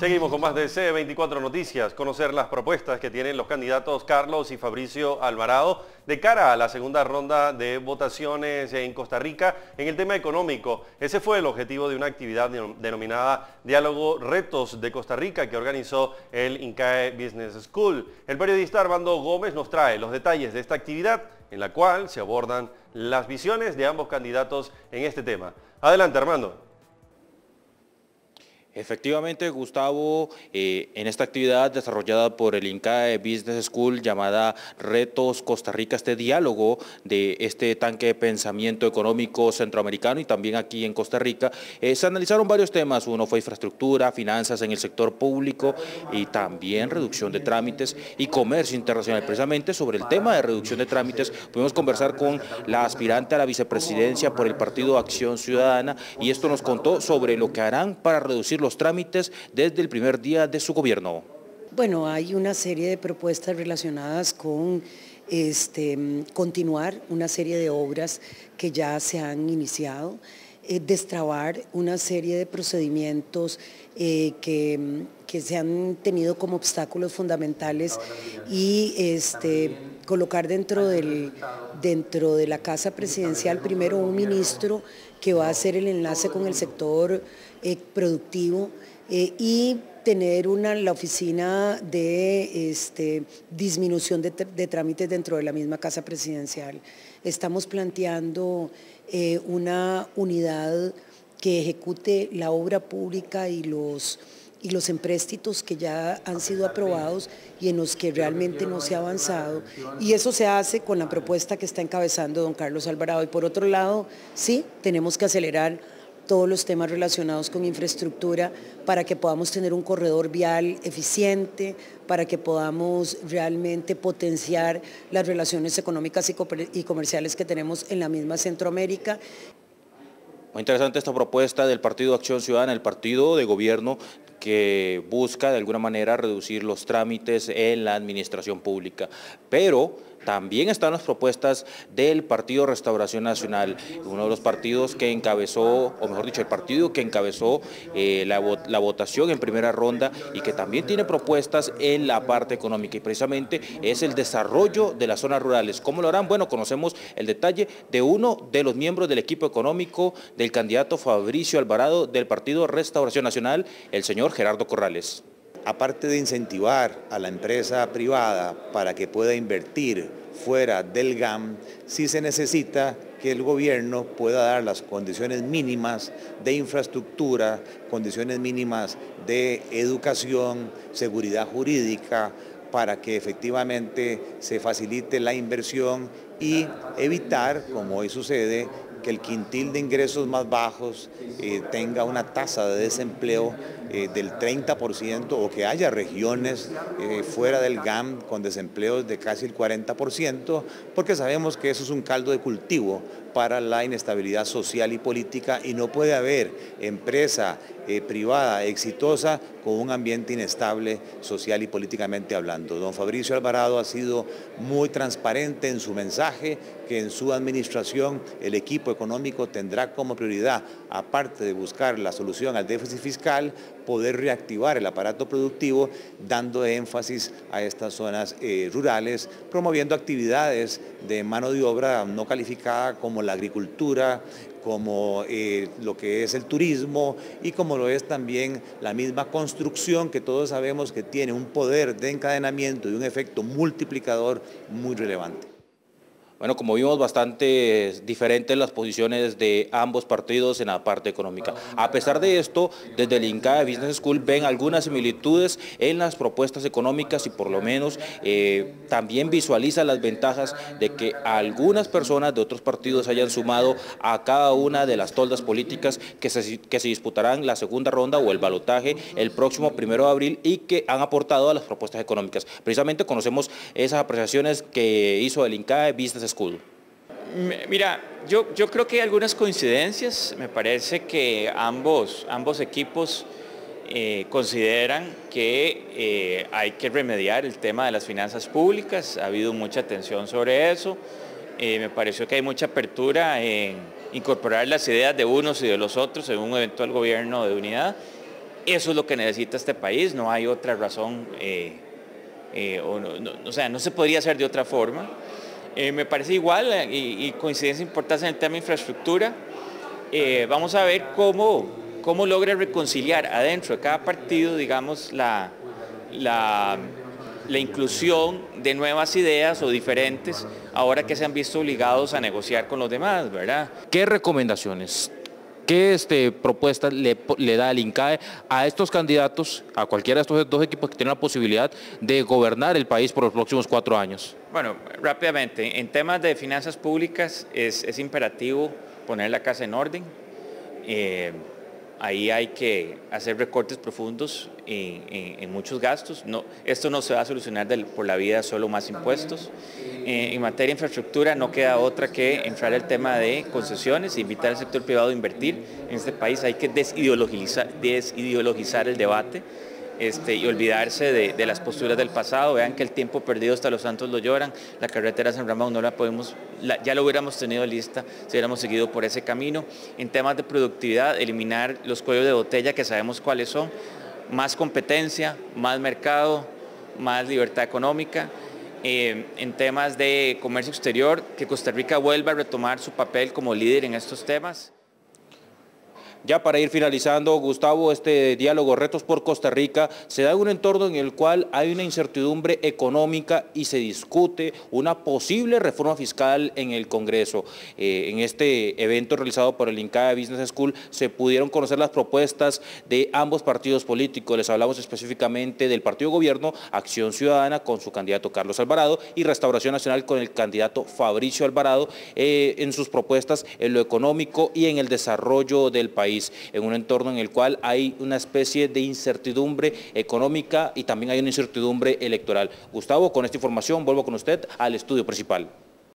Seguimos con más de C24 Noticias, conocer las propuestas que tienen los candidatos Carlos y Fabricio Alvarado de cara a la segunda ronda de votaciones en Costa Rica en el tema económico. Ese fue el objetivo de una actividad denominada Diálogo Retos de Costa Rica que organizó el INCAE Business School. El periodista Armando Gómez nos trae los detalles de esta actividad en la cual se abordan las visiones de ambos candidatos en este tema. Adelante, Armando. Efectivamente, Gustavo, en esta actividad desarrollada por el INCAE Business School llamada Retos Costa Rica, este diálogo de este tanque de pensamiento económico centroamericano y también aquí en Costa Rica, se analizaron varios temas. Uno fue infraestructura, finanzas en el sector público y también reducción de trámites y comercio internacional. Precisamente sobre el tema de reducción de trámites pudimos conversar con la aspirante a la vicepresidencia por el Partido Acción Ciudadana y esto nos contó sobre lo que harán para reducir los trámites desde el primer día de su gobierno. Bueno, hay una serie de propuestas relacionadas con continuar una serie de obras que ya se han iniciado, destrabar una serie de procedimientos que se han tenido como obstáculos fundamentales y colocar dentro de la Casa Presidencial primero un ministro que va a hacer el enlace con el sector productivo y tener la oficina de disminución de trámites dentro de la misma Casa Presidencial. Estamos planteando una unidad que ejecute la obra pública y los empréstitos que ya han sido aprobados y en los que realmente no se ha avanzado. Y eso se hace con la propuesta que está encabezando don Carlos Alvarado. Y por otro lado, sí, tenemos que acelerar todos los temas relacionados con infraestructura para que podamos tener un corredor vial eficiente, para que podamos realmente potenciar las relaciones económicas y comerciales que tenemos en la misma Centroamérica. Muy interesante esta propuesta del Partido Acción Ciudadana, el partido de gobierno que busca de alguna manera reducir los trámites en la administración pública, pero también están las propuestas del Partido Restauración Nacional, uno de los partidos que encabezó, o mejor dicho, el partido que encabezó la votación en primera ronda y que también tiene propuestas en la parte económica y precisamente es el desarrollo de las zonas rurales. ¿Cómo lo harán? Bueno, conocemos el detalle de uno de los miembros del equipo económico del candidato Fabricio Alvarado del Partido Restauración Nacional, el señor Gerardo Corrales. Aparte de incentivar a la empresa privada para que pueda invertir fuera del GAM, sí se necesita que el gobierno pueda dar las condiciones mínimas de infraestructura, condiciones mínimas de educación, seguridad jurídica, para que efectivamente se facilite la inversión y evitar, como hoy sucede, que el quintil de ingresos más bajos tenga una tasa de desempleo del 30% o que haya regiones fuera del GAM con desempleos de casi el 40%, porque sabemos que eso es un caldo de cultivo para la inestabilidad social y política y no puede haber empresa privada exitosa con un ambiente inestable social y políticamente hablando. Don Fabricio Alvarado ha sido muy transparente en su mensaje, que en su administración el equipo económico tendrá como prioridad, aparte de buscar la solución al déficit fiscal, poder reactivar el aparato productivo, dando énfasis a estas zonas rurales, promoviendo actividades de mano de obra no calificada como la agricultura, como lo que es el turismo y como lo es también la misma construcción que todos sabemos que tiene un poder de encadenamiento y un efecto multiplicador muy relevante. Bueno, como vimos, bastante diferentes las posiciones de ambos partidos en la parte económica. A pesar de esto, desde el INCAE Business School ven algunas similitudes en las propuestas económicas y por lo menos también visualiza las ventajas de que algunas personas de otros partidos hayan sumado a cada una de las toldas políticas que se disputarán la segunda ronda o el balotaje el próximo 1 de abril y que han aportado a las propuestas económicas. Precisamente conocemos esas apreciaciones que hizo el INCAE Business School. Mira, yo creo que hay algunas coincidencias. Me parece que ambos equipos consideran que hay que remediar el tema de las finanzas públicas. Ha habido mucha atención sobre eso. Me pareció que hay mucha apertura en incorporar las ideas de unos y de los otros en un eventual gobierno de unidad. Eso es lo que necesita este país, no hay otra razón, o sea, no se podría hacer de otra forma. Me parece igual y coincidencia importante en el tema de infraestructura. Vamos a ver cómo logra reconciliar adentro de cada partido, digamos, la inclusión de nuevas ideas o diferentes, ahora que se han visto obligados a negociar con los demás, ¿verdad? ¿Qué recomendaciones, qué propuestas le da el INCAE a estos candidatos, a cualquiera de estos dos equipos que tienen la posibilidad de gobernar el país por los próximos 4 años? Bueno, rápidamente, en temas de finanzas públicas es imperativo poner la casa en orden. Ahí hay que hacer recortes profundos en muchos gastos. Esto no se va a solucionar por la vía solo más impuestos. En materia de infraestructura no queda otra que entrar al tema de concesiones e invitar al sector privado a invertir. En este país hay que desideologizar el debate y olvidarse de las posturas del pasado. Vean que el tiempo perdido hasta los santos lo lloran. La carretera San Ramón no la podemos, ya lo hubiéramos tenido lista si hubiéramos seguido por ese camino. En temas de productividad, eliminar los cuellos de botella que sabemos cuáles son, más competencia, más mercado, más libertad económica. En temas de comercio exterior, que Costa Rica vuelva a retomar su papel como líder en estos temas. Ya para ir finalizando, Gustavo, este diálogo Retos por Costa Rica se da en un entorno en el cual hay una incertidumbre económica y se discute una posible reforma fiscal en el Congreso. En este evento realizado por el INCAE Business School se pudieron conocer las propuestas de ambos partidos políticos. Les hablamos específicamente del partido gobierno, Acción Ciudadana, con su candidato Carlos Alvarado, y Restauración Nacional con el candidato Fabricio Alvarado, en sus propuestas en lo económico y en el desarrollo del país, en un entorno en el cual hay una especie de incertidumbre económica y también hay una incertidumbre electoral. Gustavo, con esta información vuelvo con usted al estudio principal.